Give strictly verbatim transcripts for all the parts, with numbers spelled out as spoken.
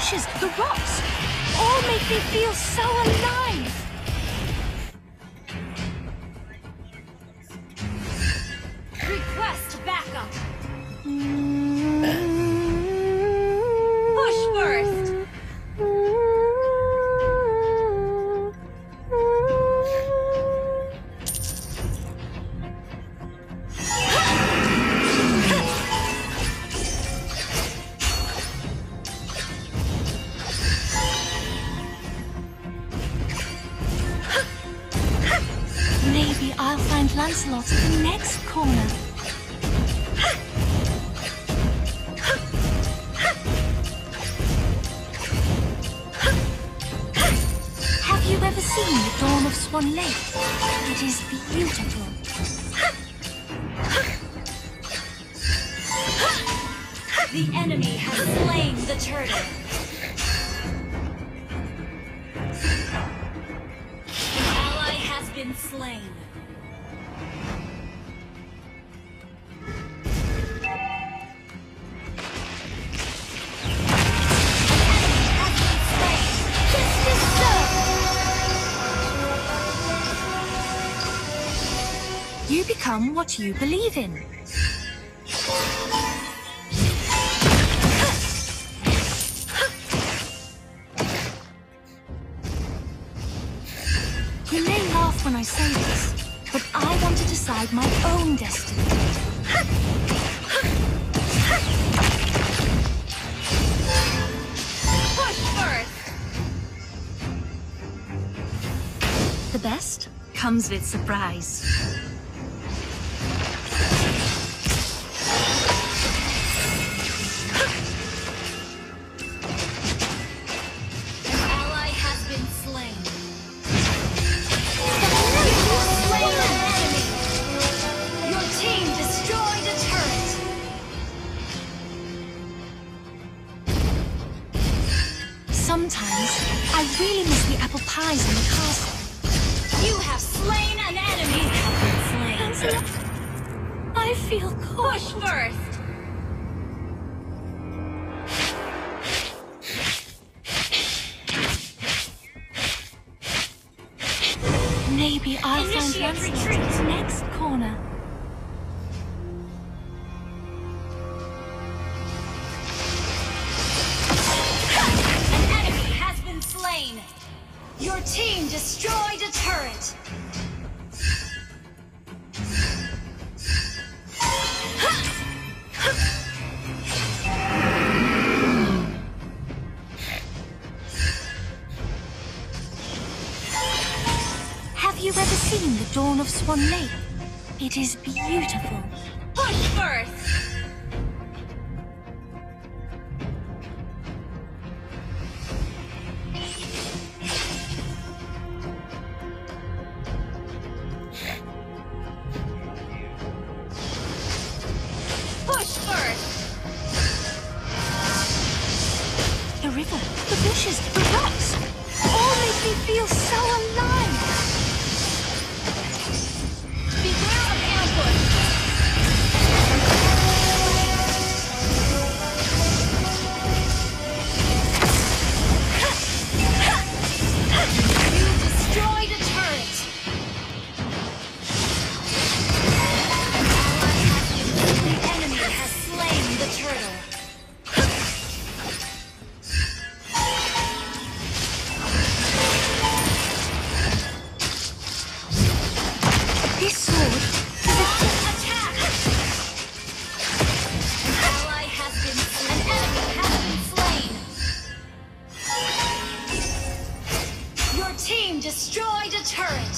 bushes, the rocks, all make me feel so alive. Request backup. Mm. Push first. Maybe I'll find Lancelot at the next corner. Have you ever seen the dawn of Swan Lake? It is beautiful. The enemy has slain the turtle. An ally has been slain. You become what you believe in. You may laugh when I say this, but I want to decide my own destiny. Push first. The best comes with surprise. Sometimes, I really miss the apple pies in the castle. You have slain an enemy. You have been slain. Lancelot, I feel cold. Push first. Maybe I'll Initiate find Lancelot retreat. at the next corner. Your team destroyed a turret. Have you ever seen the dawn of Swan Lake? It is beautiful. Push first. The river, the bushes, the rocks, all make me feel so alive. Beware of ambush. You destroyed a turret. The enemy has slain the turtle. This sword is a Attack! An ally has been slain. An enemy has been slain. Your team destroyed a turret.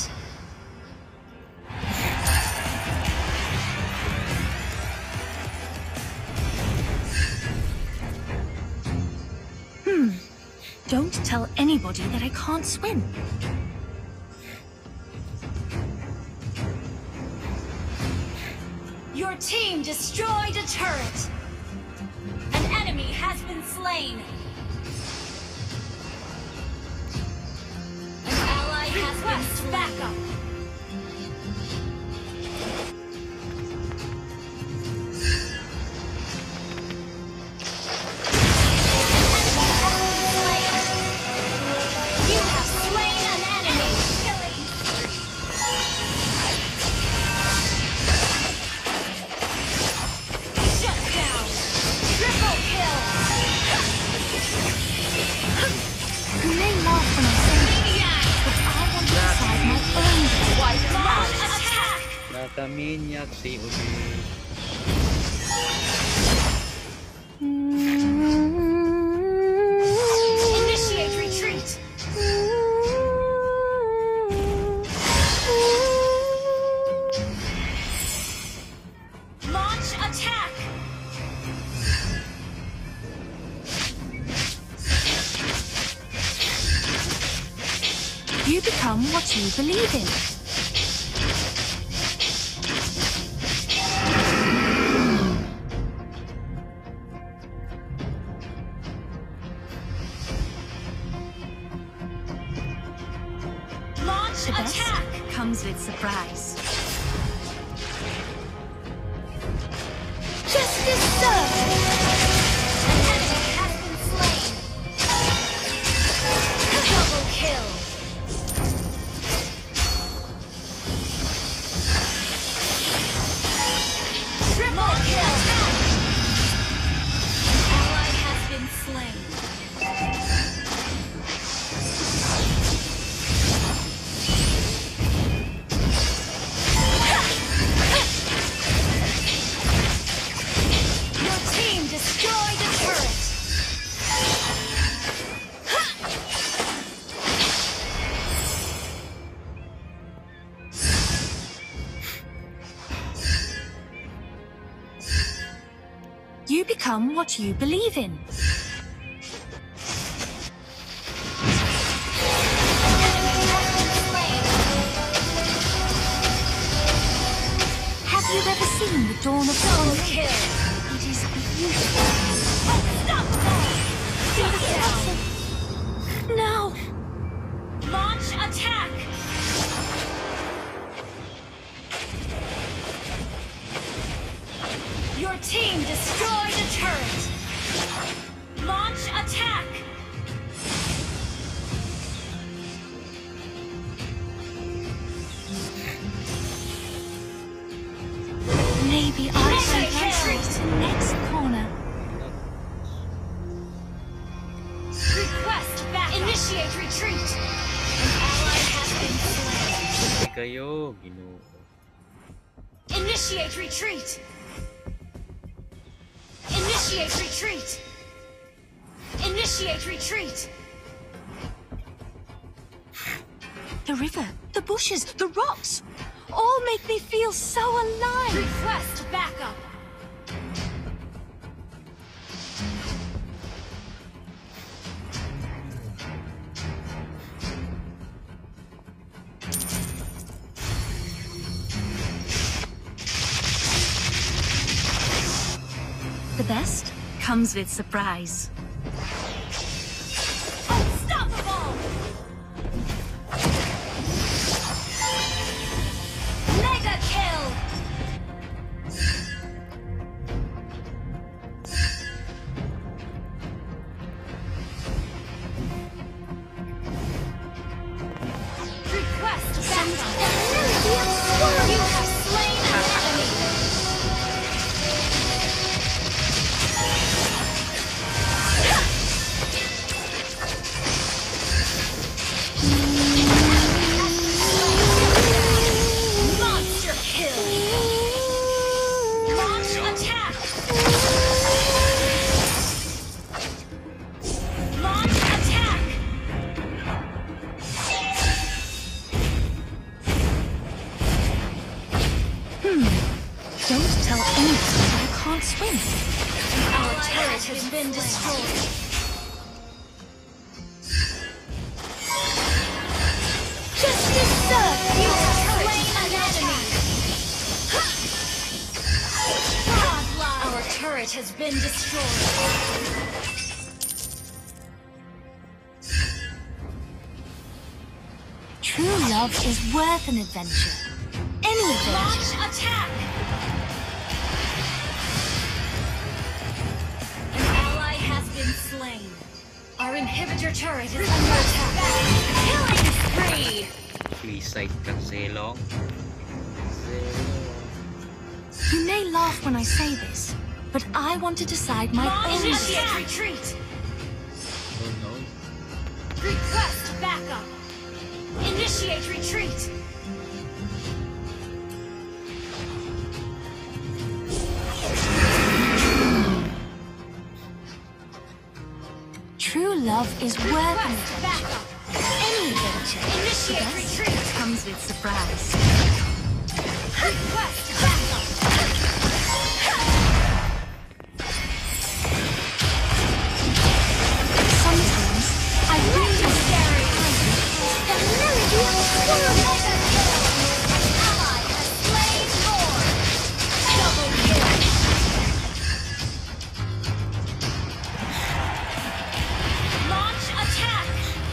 Hmm. Don't tell anybody that I can't swim. Your team destroyed a turret. An enemy has been slain. An ally has been slain. Backup. Maniacsy ulit. Initiate retreat. Launch attack. You become what you believe in. Launch The best attack. comes with surprise. Justice served. An enemy has been slain. Double kill. Triple kill. An ally has been slain. Your team destroyed a turret. You become what you believe in. Have you ever seen the dawn of Double dawn? kill. It is beautiful. Unstoppable. Shut down. No! Launch attack. Your team destroyed a turret. Launch attack. Maybe I Mega should kill. retreat to the next corner. Request back. Initiate retreat. An ally has been slain. Hindi kayo, ginoo. Initiate retreat. Initiate retreat. Initiate retreat. The river, the bushes, the rocks, all make me feel so alive. Request backup. The best comes with surprise. Unstoppable. Mega kill. Request backup. You have slain an enemy. Monster kill. Launch attack. Launch attack. Don't tell anyone I can't swim. Our turret has been destroyed. Justice served. You have slain an enemy. Godlike. Our turret has been destroyed. True love is worth an adventure. Any adventure. Launch attack. An ally has been slain. Our inhibitor turret is under attack. Killing spree. Please side ka, Zelong. You may laugh when I say this, but I want to decide my Launch own initiate destiny. retreat. Oh no. Request backup. Initiate retreat. love is worth an Request adventure. backup. Any adventure Initiate yes, retreat. comes with surprise. Request backup. Sometimes I really Legendary. the melody of Mega kill. An ally has slain Lord. Double kill. Launch attack.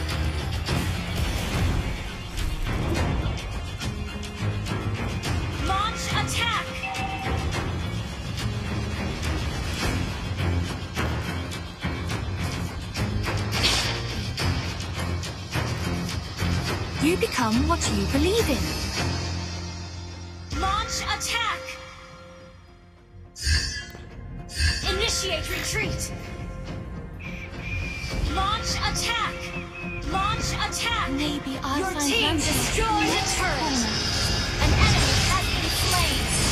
Launch attack. you become what you believe in. Launch attack. Initiate retreat. Launch attack. Launch attack. Maybe I'll Your find team answers destroyed in a next turret. corner. An enemy has been slain.